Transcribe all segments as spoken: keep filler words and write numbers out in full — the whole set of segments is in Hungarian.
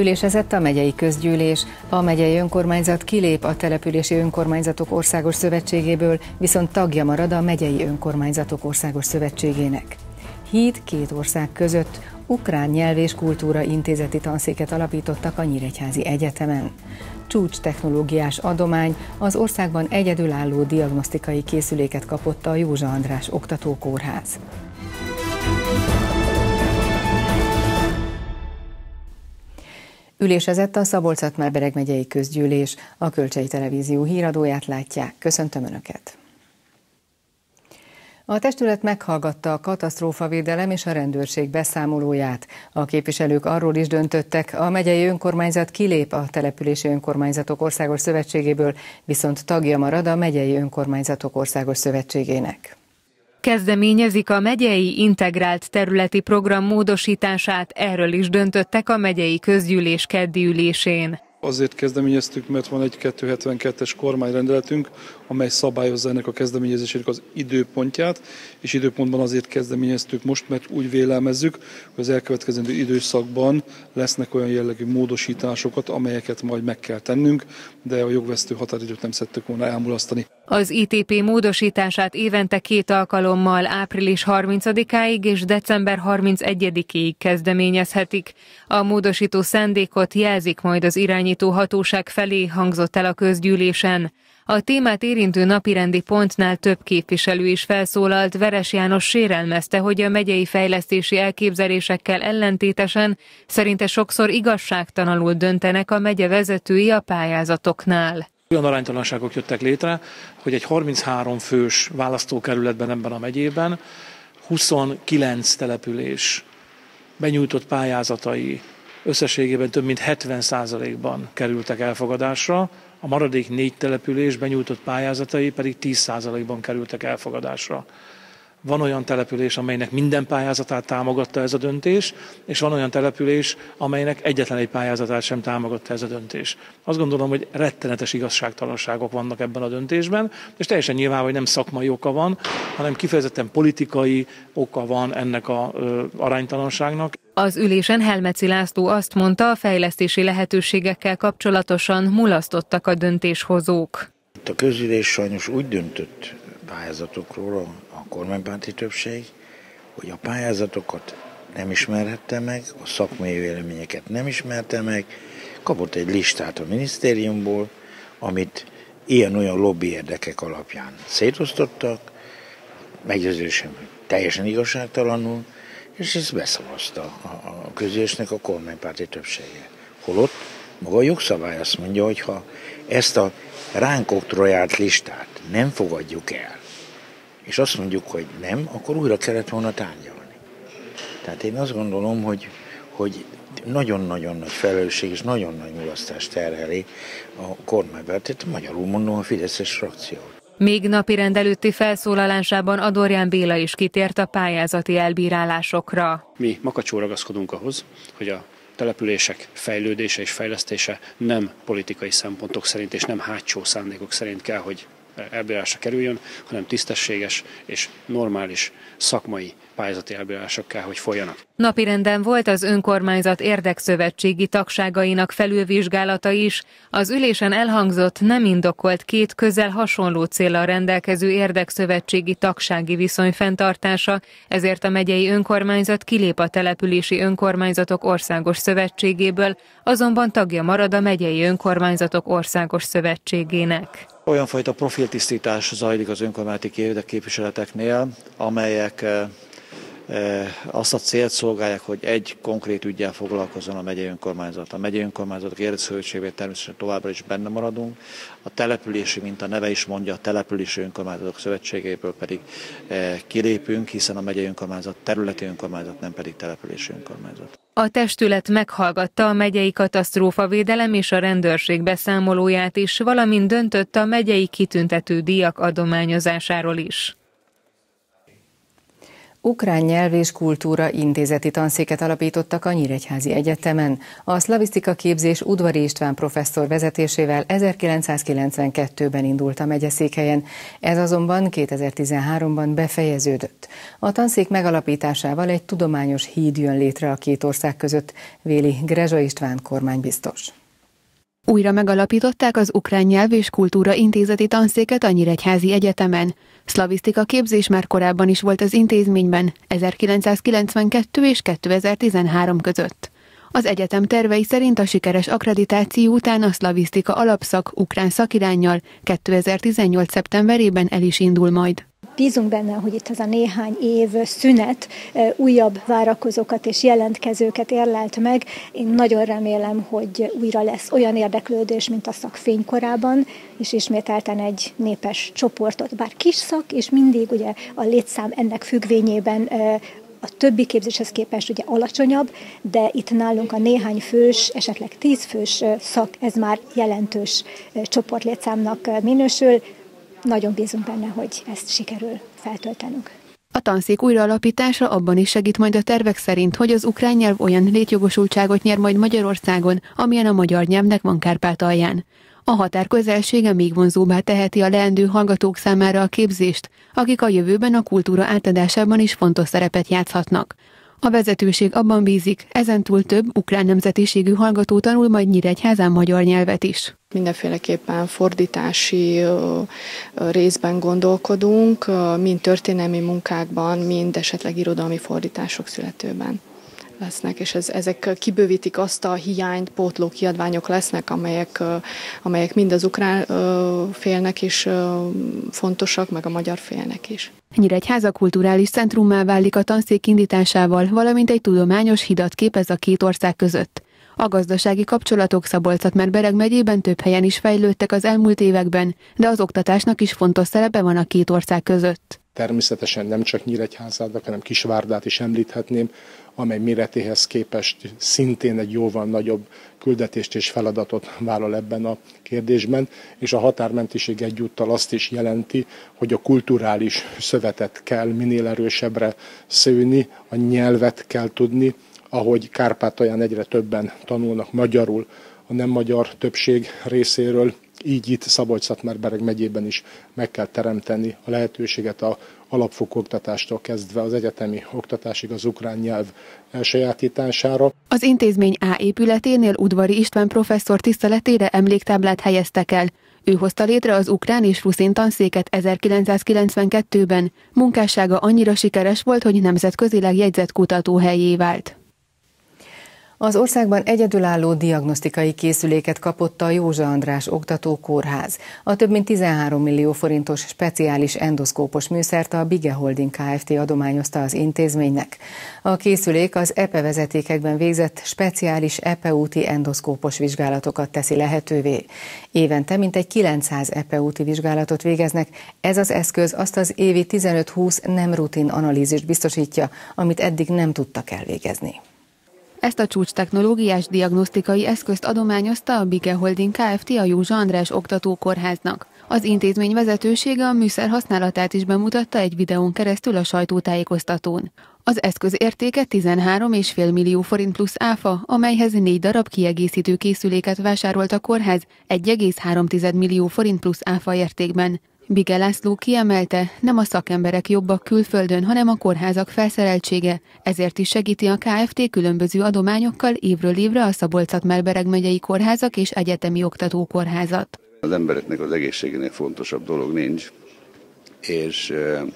Ülésezett a megyei közgyűlés, a megyei önkormányzat kilép a Települési Önkormányzatok Országos Szövetségéből, viszont tagja marad a Megyei Önkormányzatok Országos Szövetségének. Híd két ország között ukrán nyelv és kultúra intézeti tanszéket alapítottak a Nyíregyházi Egyetemen. Csúcs technológiás adomány, az országban egyedülálló diagnosztikai készüléket kapott a Józsa András Oktatókórház. Ülésezett a Szabolcs-Szatmár-Bereg megyei közgyűlés. A Kölcsei Televízió híradóját látják. Köszöntöm Önöket! A testület meghallgatta a katasztrófavédelem és a rendőrség beszámolóját. A képviselők arról is döntöttek, a megyei önkormányzat kilép a Települési Önkormányzatok Országos Szövetségéből, viszont tagja marad a Megyei Önkormányzatok Országos Szövetségének. Kezdeményezik a megyei integrált területi program módosítását, erről is döntöttek a megyei közgyűlés keddi ülésén. Azért kezdeményeztük, mert van egy kétszázhetvenkettes kormányrendeletünk, amely szabályozza ennek a kezdeményezésének az időpontját, és időpontban azért kezdeményeztük most, mert úgy vélelmezzük, hogy az elkövetkezendő időszakban lesznek olyan jellegű módosításokat, amelyeket majd meg kell tennünk, de a jogvesztő határidőt nem szerettük volna elmulasztani. Az i té pé módosítását évente két alkalommal április harmincadikáig és december harmincegyedikéig kezdeményezhetik. A módosító szándékot jelzik majd az irányító hatóság felé, hangzott el a közgyűlésen. A témát érintő napirendi pontnál több képviselő is felszólalt. Veres János sérelmezte, hogy a megyei fejlesztési elképzelésekkel ellentétesen szerinte sokszor igazságtalanul döntenek a megye vezetői a pályázatoknál. Olyan aránytalanságok jöttek létre, hogy egy harminchárom fős választókerületben ebben a megyében huszonkilenc település benyújtott pályázatai összességében több mint hetven százalékban kerültek elfogadásra, a maradék négy település benyújtott pályázatai pedig tíz százalékban kerültek elfogadásra. Van olyan település, amelynek minden pályázatát támogatta ez a döntés, és van olyan település, amelynek egyetlen egy pályázatát sem támogatta ez a döntés. Azt gondolom, hogy rettenetes igazságtalanságok vannak ebben a döntésben, és teljesen nyilván, hogy nem szakmai oka van, hanem kifejezetten politikai oka van ennek az aránytalanságnak. Az ülésen Helmeci László azt mondta, a fejlesztési lehetőségekkel kapcsolatosan mulasztottak a döntéshozók. Itt a közgyűlés sajnos úgy döntött pályázatokról a kormánypárti többség, hogy a pályázatokat nem ismerhette meg, a szakmai véleményeket nem ismerte meg, kapott egy listát a minisztériumból, amit ilyen-olyan lobby érdekek alapján szétosztottak, meggyőződésem, hogy teljesen igazságtalanul, és ezt beszavazta a közgyűlésnek a kormánypárti többsége. Holott maga a jogszabály azt mondja, hogy ha ezt a ránk oktroyált listát nem fogadjuk el, és azt mondjuk, hogy nem, akkor újra kellett volna tárgyalni. Tehát én azt gondolom, hogy, hogy nagyon-nagyon nagy felelősség és nagyon nagy mulasztást terheli a kormánypártit, magyarul mondom a fideszes frakciót. Még napirend előtti felszólalásában Adorján Béla is kitért a pályázati elbírálásokra. Mi makacsul ragaszkodunk ahhoz, hogy a települések fejlődése és fejlesztése nem politikai szempontok szerint és nem hátsó szándékok szerint kell, hogy elbírálásra kerüljön, hanem tisztességes és normális szakmai pályázati elbírálások kell, hogy folyjanak. Napirenden volt az önkormányzat érdekszövetségi tagságainak felülvizsgálata is. Az ülésen elhangzott, nem indokolt két közel hasonló céllal rendelkező érdekszövetségi tagsági viszony fenntartása, ezért a megyei önkormányzat kilép a Települési Önkormányzatok Országos Szövetségéből, azonban tagja marad a Megyei Önkormányzatok Országos Szövetségének. Olyan fajta profiltisztítás zajlik az önkormányzati érdekképviseleteknél, amelyek azt a célt szolgálják, hogy egy konkrét üggyel foglalkozzon a megyei önkormányzat. A megyei önkormányzatok érdekszövetségében természetesen továbbra is benne maradunk. A települési, mint a neve is mondja, a Települési Önkormányzatok Szövetségéből pedig kilépünk, hiszen a megyei önkormányzat területi önkormányzat, nem pedig települési önkormányzat. A testület meghallgatta a megyei katasztrófavédelem és a rendőrség beszámolóját is, valamint döntött a megyei kitüntető díjak adományozásáról is. Ukrán nyelv és kultúra intézeti tanszéket alapítottak a Nyíregyházi Egyetemen. A szlavisztika képzés Udvari István professzor vezetésével ezerkilencszázkilencvenkettőben indult a megyeszékhelyen, ez azonban kétezer-tizenháromban befejeződött. A tanszék megalapításával egy tudományos híd jön létre a két ország között, véli Grezsa István kormánybiztos. Újra megalapították az Ukrán Nyelv és Kultúra Intézeti Tanszéket a Nyíregyházi Egyetemen. Szlavisztika képzés már korábban is volt az intézményben, ezerkilencszázkilencvenkettő és kétezer-tizenhárom között. Az egyetem tervei szerint a sikeres akkreditáció után a szlavisztika alapszak ukrán szakiránnyal kétezer-tizennyolc szeptemberében el is indul majd. Bízunk benne, hogy itt ez a néhány év szünet újabb várakozókat és jelentkezőket érlelt meg. Én nagyon remélem, hogy újra lesz olyan érdeklődés, mint a szak fénykorában, és ismételten egy népes csoportot, bár kis szak, és mindig ugye a létszám ennek függvényében a többi képzéshez képest ugye alacsonyabb, de itt nálunk a néhány fős, esetleg tíz fős szak, ez már jelentős csoportlétszámnak minősül. Nagyon bízunk benne, hogy ezt sikerül feltöltenünk. A tanszék újraalapítása abban is segít majd a tervek szerint, hogy az ukrán nyelv olyan létjogosultságot nyer majd Magyarországon, amilyen a magyar nyelvnek van Kárpátalján. A határ közelsége még vonzóbbá teheti a leendő hallgatók számára a képzést, akik a jövőben a kultúra átadásában is fontos szerepet játszhatnak. A vezetőség abban bízik, ezentúl több ukrán nemzetiségű hallgató tanul majd Nyíregyházán magyar nyelvet is. Mindenféleképpen fordítási részben gondolkodunk, mind történelmi munkákban, mind esetleg irodalmi fordítások születőben lesznek, és ez, ezek kibővítik azt a hiányt, pótló kiadványok lesznek, amelyek, amelyek mind az ukrán félnek is fontosak, meg a magyar félnek is. Nyíregyháza kulturális centrummá válik a tanszék indításával, valamint egy tudományos hidat képez a két ország között. A gazdasági kapcsolatok Szabolcs-Szatmár-Bereg megyében több helyen is fejlődtek az elmúlt években, de az oktatásnak is fontos szerepe van a két ország között. Természetesen nem csak Nyíregyházát, hanem Kisvárdát is említhetném, amely méretéhez képest szintén egy jóval nagyobb küldetést és feladatot vállal ebben a kérdésben, és a határmentiség egyúttal azt is jelenti, hogy a kulturális szövetet kell minél erősebbre szőni, a nyelvet kell tudni, ahogy Kárpátalján egyre többen tanulnak magyarul, a nem magyar többség részéről, így itt Szabolcs-Szatmár-Bereg megyében is meg kell teremteni a lehetőséget a alapfokú oktatástól kezdve az egyetemi oktatásig az ukrán nyelv elsajátítására. Az intézmény A épületénél Udvari István professzor tiszteletére emléktáblát helyeztek el. Ő hozta létre az ukrán és ruszin tanszéket ezerkilencszázkilencvenkettőben. Munkássága annyira sikeres volt, hogy nemzetközileg jegyzett kutatóhellyé vált. Az országban egyedülálló diagnosztikai készüléket kapott a Józsa András Oktató Kórház. A több mint tizenhárom millió forintos speciális endoszkópos műszert a Bige Holding Kft. Adományozta az intézménynek. A készülék az e pé e vezetékekben végzett speciális e pé e úti endoszkópos vizsgálatokat teszi lehetővé. Évente mintegy kilencszáz e pé e úti vizsgálatot végeznek, ez az eszköz azt az évi tizenöt-húsz nem rutin analízist biztosítja, amit eddig nem tudtak elvégezni. Ezt a csúcstechnológiás diagnosztikai eszközt adományozta a Bige Holding Kft. A Józsa András Oktató Kórháznak. Az intézmény vezetősége a műszer használatát is bemutatta egy videón keresztül a sajtótájékoztatón. Az eszköz értéke tizenhárom egész öt millió forint plusz áfa, amelyhez négy darab kiegészítő készüléket vásárolt a kórház egy egész három millió forint plusz áfa értékben. Bige László kiemelte, nem a szakemberek jobbak külföldön, hanem a kórházak felszereltsége, ezért is segíti a Kft. Különböző adományokkal évről évre a Szabolcs-Szatmár-Bereg megyei kórházak és egyetemi oktatókórházat. Az embereknek az egészségénél fontosabb dolog nincs, és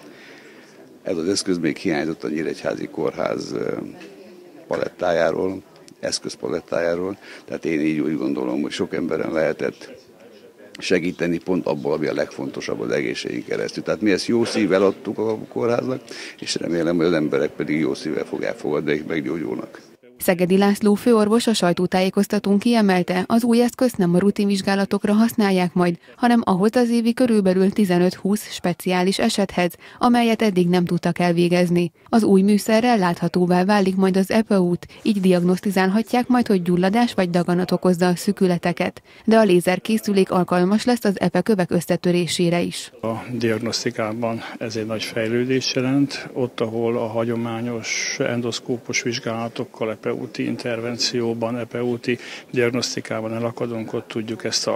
ez az eszköz még hiányzott a Nyíregyházi Kórház palettájáról, eszközpalettájáról, tehát én így úgy gondolom, hogy sok emberen lehetett segíteni pont abból, ami a legfontosabb az egészségünk keresztül. Tehát mi ezt jó szívvel adtuk a kórháznak, és remélem, hogy az emberek pedig jó szívvel fogják fogadni, és meggyógyulnak. Szegedi László főorvos a sajtótájékoztatón kiemelte, az új eszközt nem a rutinvizsgálatokra használják majd, hanem ahhoz az évi körülbelül tizenöt-húsz speciális esethez, amelyet eddig nem tudtak elvégezni. Az új műszerrel láthatóvá válik majd az epeút, így diagnosztizálhatják majd, hogy gyulladás vagy daganat okozza a szükületeket. De a lézerkészülék alkalmas lesz az epekövek összetörésére is. A diagnosztikában ez egy nagy fejlődés jelent, ott, ahol a hagyományos endoszkópos vizsgálatokkal, epeúti intervencióban, epeúti diagnosztikában elakadunk, ott tudjuk ezt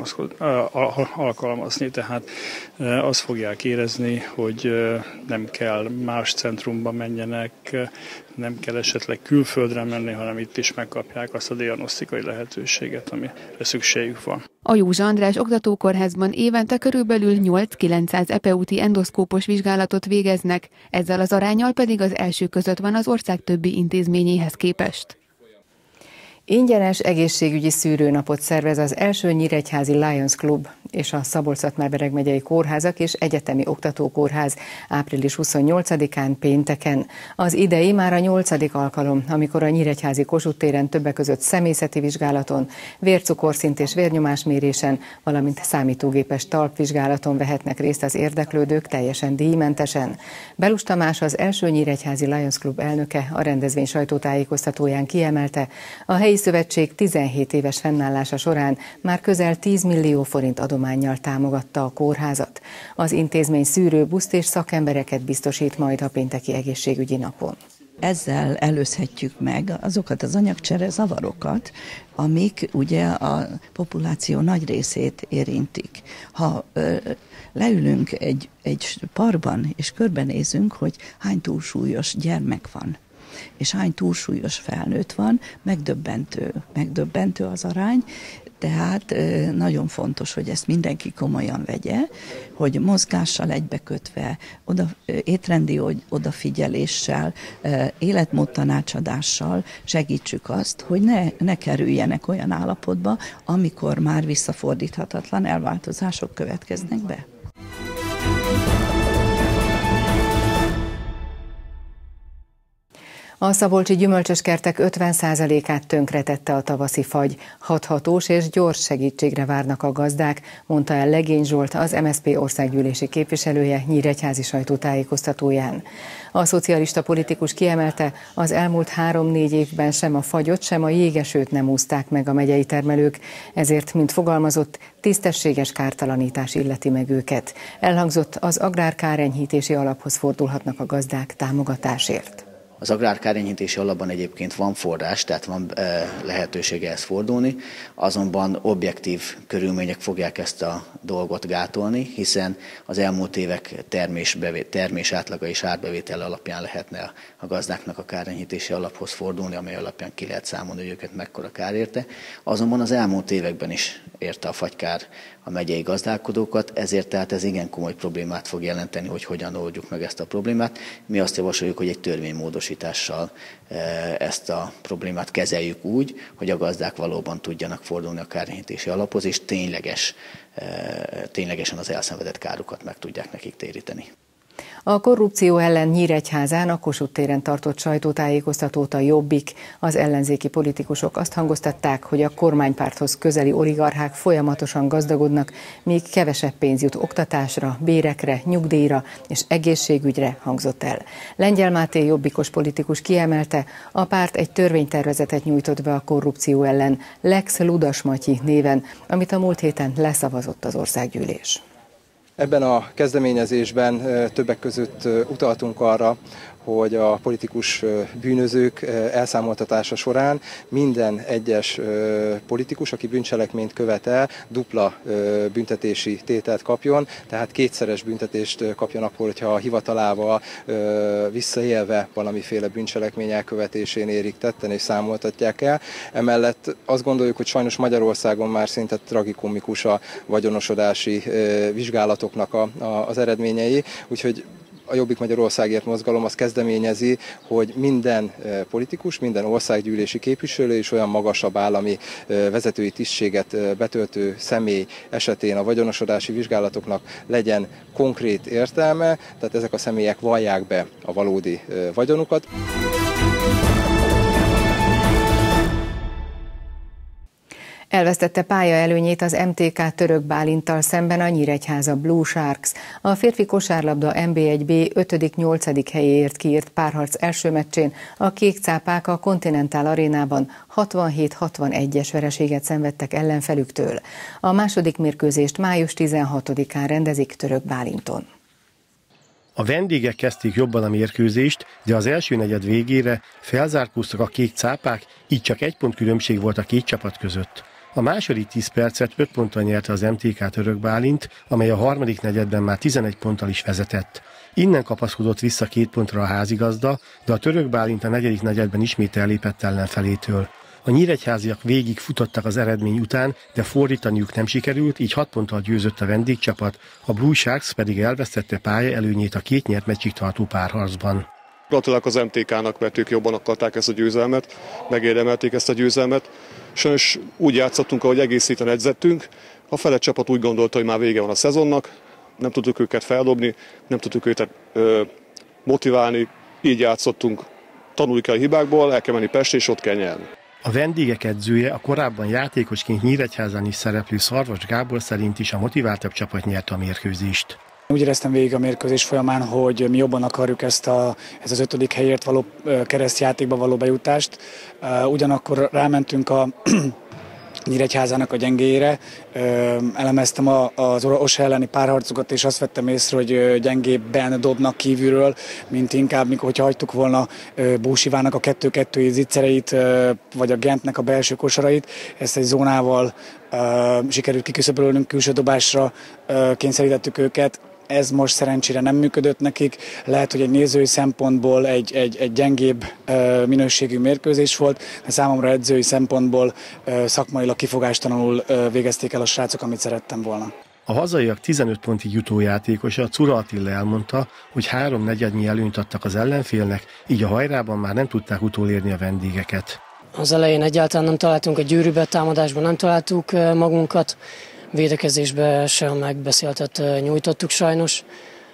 alkalmazni. Tehát azt fogják érezni, hogy nem kell más centrumba menjenek, nem kell esetleg külföldre menni, hanem itt is megkapják azt a diagnosztikai lehetőséget, amire szükségük van. A Józsa András Oktatókórházban évente körülbelül nyolc-kilencszáz epeúti endoszkópos vizsgálatot végeznek, ezzel az aránnyal pedig az első között van az ország többi intézményéhez képest. Ingyenes egészségügyi szűrőnapot szervez az első nyíregyházi Lions Club és a Szabolcs-Szatmár-Bereg megyei kórházak és egyetemi oktatókórház április huszonnyolcadikán pénteken. Az idei már a nyolcadik alkalom, amikor a nyíregyházi Kossuth téren többek között személyzeti vizsgálaton, vércukorszint és vérnyomásmérésen, valamint számítógépes talpvizsgálaton vehetnek részt az érdeklődők teljesen díjmentesen. Belus Tamás, az első nyíregyházi Lions Club elnöke a rendezvény sajtótájékoztatóján kiemelte, a helyi szövetség tizenhét éves fennállása során már közel tíz millió forint adománnyal támogatta a kórházat. Az intézmény szűrőbuszt és szakembereket biztosít majd a pénteki egészségügyi napon. Ezzel előzhetjük meg azokat az anyagcsere zavarokat, amik ugye a populáció nagy részét érintik. Ha ö, leülünk egy, egy parkban és körbenézünk, hogy hány túlsúlyos gyermek van, és hány túlsúlyos felnőtt van, megdöbbentő, megdöbbentő az arány, tehát nagyon fontos, hogy ezt mindenki komolyan vegye, hogy mozgással egybekötve, oda, étrendi odafigyeléssel, életmódtanácsadással segítsük azt, hogy ne, ne kerüljenek olyan állapotba, amikor már visszafordíthatatlan elváltozások következnek be. A szabolcsi gyümölcsöskertek ötven százalékát tönkretette a tavaszi fagy. Hathatós és gyors segítségre várnak a gazdák, mondta el Legény Zsolt, az em es zé pé országgyűlési képviselője nyíregyházi sajtótájékoztatóján. A szocialista politikus kiemelte, az elmúlt három-négy évben sem a fagyot, sem a jégesőt nem úszták meg a megyei termelők, ezért, mint fogalmazott, tisztességes kártalanítás illeti meg őket. Elhangzott, az agrárkárenyhítési alaphoz fordulhatnak a gazdák támogatásért. Az agrárkárenyhítési alapban egyébként van forrás, tehát van lehetősége ezt fordulni, azonban objektív körülmények fogják ezt a dolgot gátolni, hiszen az elmúlt évek termés, termés átlaga és árbevétel alapján lehetne a gazdáknak a kárenyhítési alaphoz fordulni, amely alapján ki lehet számolni, hogy őket mekkora kár érte. Azonban az elmúlt években is érte a fagykár a megyei gazdálkodókat, ezért tehát ez igen komoly problémát fog jelenteni, hogy hogyan oldjuk meg ezt a problémát. Mi azt javasoljuk, hogy egy törvénymódosítással ezt a problémát kezeljük úgy, hogy a gazdák valóban tudjanak fordulni a kártérítési alaphoz, és tényleges, ténylegesen az elszenvedett károkat meg tudják nekik téríteni. A korrupció ellen Nyíregyházán a Kossuth téren tartott sajtótájékoztatót a Jobbik. Az ellenzéki politikusok azt hangoztatták, hogy a kormánypárthoz közeli oligarchák folyamatosan gazdagodnak, míg kevesebb pénz jut oktatásra, bérekre, nyugdíjra és egészségügyre, hangzott el. Lengyel Máté jobbikos politikus kiemelte, a párt egy törvénytervezetet nyújtott be a korrupció ellen, Lex Ludas Matyi néven, amit a múlt héten leszavazott az országgyűlés. Ebben a kezdeményezésben többek között utaltunk arra, hogy a politikus bűnözők elszámoltatása során minden egyes politikus, aki bűncselekményt követel, dupla büntetési tételt kapjon, tehát kétszeres büntetést kapjon akkor, hogyha a hivatalával visszaélve valamiféle bűncselekmény elkövetésén érik tetten és számoltatják el. Emellett azt gondoljuk, hogy sajnos Magyarországon már szinte tragikomikus a vagyonosodási vizsgálatoknak a, a, az eredményei, úgyhogy a Jobbik Magyarországért mozgalom azt kezdeményezi, hogy minden politikus, minden országgyűlési képviselő és olyan magasabb állami vezetői tisztséget betöltő személy esetén a vagyonosodási vizsgálatoknak legyen konkrét értelme, tehát ezek a személyek vallják be a valódi vagyonukat. Elvesztette pályaelőnyét az em té ká Török Bálinttal szemben a Nyíregyháza Blue Sharks. A férfi kosárlabda en bé egy bé ötödik-nyolcadik helyéért kiírt párharc első meccsén a kékcápák a Continental Arénában hatvanhét hatvanegyes vereséget szenvedtek ellenfelüktől. A második mérkőzést május tizenhatodikán rendezik Török Bálinton. A vendégek kezdték jobban a mérkőzést, de az első negyed végére felzárkóztak a kék cápák, így csak egy pont különbség volt a két csapat között. A második tíz percet öt ponttal nyerte az em té ká Török Bálint, amely a harmadik negyedben már tizenegy ponttal is vezetett. Innen kapaszkodott vissza két pontra a házigazda, de a Török Bálint a negyedik negyedben ismét ellépett ellenfelétől. A nyíregyháziak végig futottak az eredmény után, de fordítaniuk nem sikerült, így hat ponttal győzött a vendégcsapat, a Blue Sharks pedig elvesztette pálya előnyét a két nyert meccsig tartó párharcban. Gratulálok az em té ká-nak, mert ők jobban akarták ezt a győzelmet, megérdemelték ezt a győzelmet. Sajnos úgy játszottunk, ahogy egész héten edzettünk. A fele csapat úgy gondolta, hogy már vége van a szezonnak, nem tudtuk őket feldobni, nem tudtuk őket ö, motiválni, így játszottunk. Tanulni kell a hibákból, el kell menni Pestre, és ott kell nyerni. A vendégek edzője, a korábban játékosként Nyíregyházán is szereplő Szarvas Gábor szerint is a motiváltabb csapat nyerte a mérkőzést. Úgy éreztem végig a mérkőzés folyamán, hogy mi jobban akarjuk ezt, a, ezt az ötödik helyért való keresztjátékba való bejutást. Ugyanakkor rámentünk a Nyíregyházának a gyengéjére. Elemeztem az Orsa elleni párharcokat, és azt vettem észre, hogy gyengébben dobnak kívülről, mint inkább, mikor hogyha hagytuk volna Búsivának a kettő-kettői zicsereit, vagy a Gentnek a belső kosarait. Ezt egy zónával sikerült kiküszöbölnünk, külső dobásra kényszerítettük őket. Ez most szerencsére nem működött nekik. Lehet, hogy egy nézői szempontból egy, egy, egy gyengébb minőségű mérkőzés volt, de számomra edzői szempontból szakmailag kifogástalanul végezték el a srácok, amit szerettem volna. A hazaiak tizenöt pontig jutó játékosa, Czura Attila elmondta, hogy három negyednyi előnyt adtak az ellenfélnek, így a hajrában már nem tudták utolérni a vendégeket. Az elején egyáltalán nem találtunk a gyűrűbe, támadásban nem találtuk magunkat. Védekezésbe se a megbeszéltet nyújtottuk sajnos.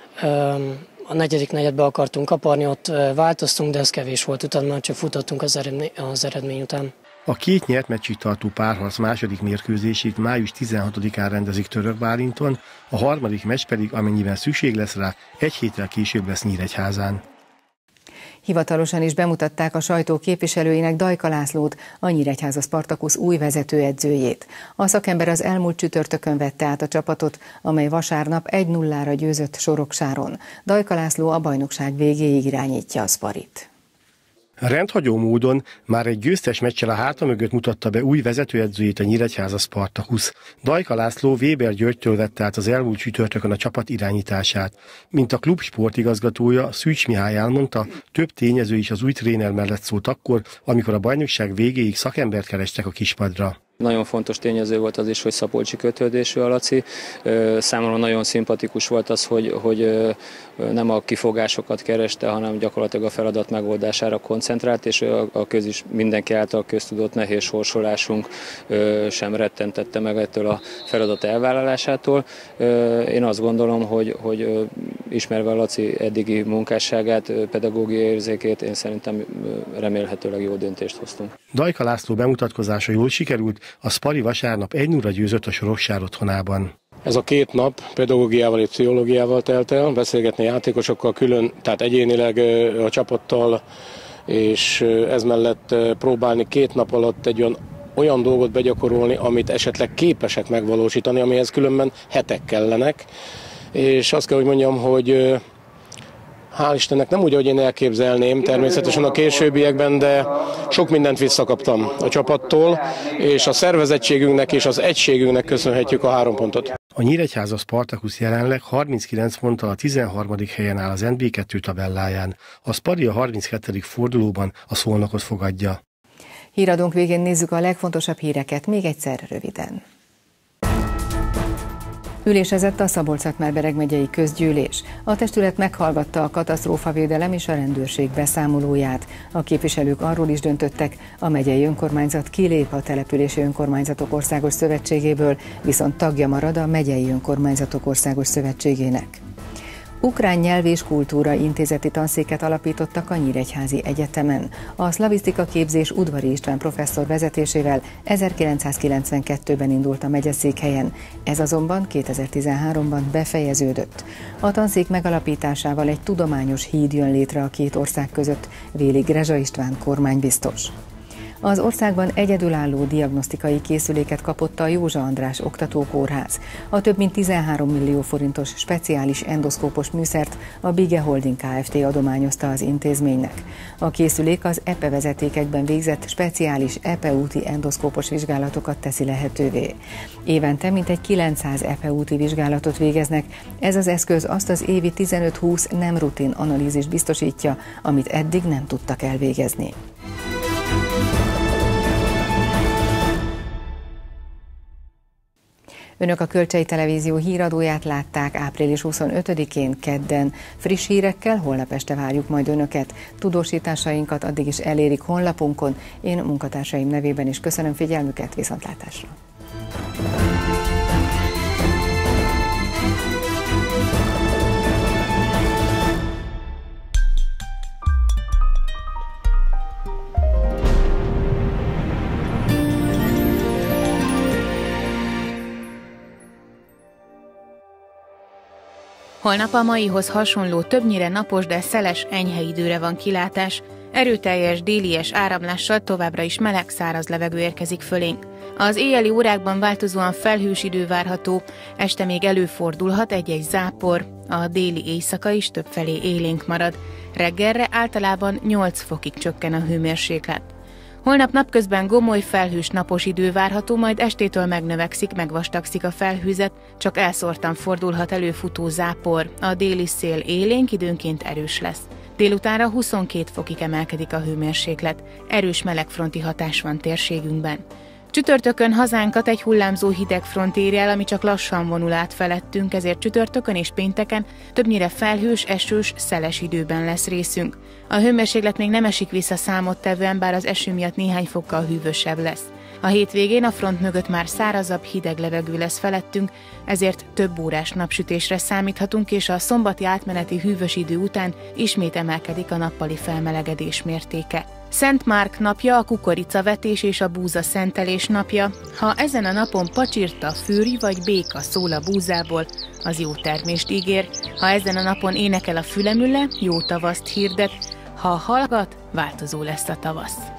A negyedik negyedbe akartunk kaparni, ott változtunk, de ez kevés volt, utána már csak futottunk az eredmény, az eredmény után. A két nyert meccsig tartó párharc második mérkőzését május tizenhatodikán rendezik Török Bálinton, a harmadik meccs pedig, amennyiben szükség lesz rá, egy héttel később lesz Nyíregyházán. Hivatalosan is bemutatták a sajtó képviselőinek Dajka Lászlót, a Nyíregyháza Spartacus új vezetőedzőjét. A szakember az elmúlt csütörtökön vette át a csapatot, amely vasárnap egy nullára győzött Soroksáron. Dajka László a bajnokság végéig irányítja a Sparit. Rendhagyó módon már egy győztes meccsel a háta mögött mutatta be új vezetőedzőjét a Nyíregyháza Spartacus. Dajka László Weber Györgytől vette át az elmúlt csütörtökön a csapat irányítását. Mint a klub sportigazgatója, Szűcs Mihály elmondta, több tényező is az új tréner mellett szólt akkor, amikor a bajnokság végéig szakembert kerestek a kispadra. Nagyon fontos tényező volt az is, hogy Szabolcsi kötődésű a Laci. Számomra nagyon szimpatikus volt az, hogy, hogy nem a kifogásokat kereste, hanem gyakorlatilag a feladat megoldására koncentrált, és a közis mindenki által köztudott nehéz sorsolásunk sem rettentette meg ettől a feladat elvállalásától. Én azt gondolom, hogy, hogy ismerve a Laci eddigi munkásságát, pedagógiai érzékét, én szerintem remélhetőleg jó döntést hoztunk. Dajka László bemutatkozása jól sikerült, a Spari vasárnap egy nullra győzött a Soroksár otthonában. Ez a két nap pedagógiával és pszichológiával telt el, beszélgetni játékosokkal külön, tehát egyénileg a csapattal, és ez mellett próbálni két nap alatt egy olyan, olyan dolgot begyakorolni, amit esetleg képesek megvalósítani, amihez különben hetek kellenek. És azt kell, hogy mondjam, hogy hál' Istennek nem úgy, ahogy én elképzelném, természetesen a későbbiekben, de sok mindent visszakaptam a csapattól, és a szervezettségünknek és az egységünknek köszönhetjük a három pontot. A Nyíregyháza Spartacus jelenleg harminckilenc ponttal a tizenharmadik helyen áll az en bé kettő tabelláján. A Spari a harminchatodik fordulóban a Szolnokot fogadja. Híradónk végén nézzük a legfontosabb híreket, még egyszer röviden. Ülésezett a Szabolcs-Szatmár-Bereg megyei közgyűlés. A testület meghallgatta a katasztrófavédelem és a rendőrség beszámolóját. A képviselők arról is döntöttek, a megyei önkormányzat kilép a Települési Önkormányzatok Országos Szövetségéből, viszont tagja marad a Megyei Önkormányzatok Országos Szövetségének. Ukrán nyelv és kultúra intézeti tanszéket alapítottak a Nyíregyházi Egyetemen. A szlavisztika képzés Udvari István professzor vezetésével ezerkilencszázkilencvenkettőben indult a megyeszékhelyen, ez azonban kétezer-tizenháromban befejeződött. A tanszék megalapításával egy tudományos híd jön létre a két ország között, véli Grezsa István kormánybiztos. Az országban egyedülálló diagnosztikai készüléket kapott a Józsa András Oktatókórház. A több mint tizenhárom millió forintos speciális endoszkópos műszert a Bige Holding Kft. Adományozta az intézménynek. A készülék az e pé e vezetékekben végzett speciális e pé e úti endoszkópos vizsgálatokat teszi lehetővé. Évente mintegy kilencszáz e pé e úti vizsgálatot végeznek, ez az eszköz azt az évi tizenöt-húsz nem rutin analízist biztosítja, amit eddig nem tudtak elvégezni. Önök a Kölcsei Televízió híradóját látták április huszonötödikén kedden. Friss hírekkel holnap este várjuk majd Önöket. Tudósításainkat addig is elérik honlapunkon. Én munkatársaim nevében is köszönöm figyelmüket, viszontlátásra! Holnap a maihoz hasonló, többnyire napos, de szeles, enyhe időre van kilátás. Erőteljes délies áramlással továbbra is meleg, száraz levegő érkezik fölénk. Az éjjeli órákban változóan felhős idő várható, este még előfordulhat egy-egy zápor, a déli éjszaka is többfelé élénk marad. Reggelre általában nyolc fokig csökken a hőmérséklet. Holnap napközben gomoly, felhős napos idő várható, majd estétől megnövekszik, megvastagszik a felhőzet, csak elszórtan fordulhat elő futó zápor, a déli szél élénk, időnként erős lesz. Délutánra huszonkét fokig emelkedik a hőmérséklet, erős melegfronti hatás van térségünkben. Csütörtökön hazánkat egy hullámzó hideg front éri el, ami csak lassan vonul át felettünk, ezért csütörtökön és pénteken többnyire felhős, esős, szeles időben lesz részünk. A hőmérséklet még nem esik vissza számottevően, bár az eső miatt néhány fokkal hűvösebb lesz. A hétvégén a front mögött már szárazabb, hideg levegő lesz felettünk, ezért több órás napsütésre számíthatunk, és a szombati átmeneti hűvös idő után ismét emelkedik a nappali felmelegedés mértéke. Szent Márk napja, a kukoricavetés és a búza szentelés napja. Ha ezen a napon pacsirta, fűri vagy béka szól a búzából, az jó termést ígér. Ha ezen a napon énekel a fülemüle, jó tavaszt hirdet. Ha hallgat, változó lesz a tavasz.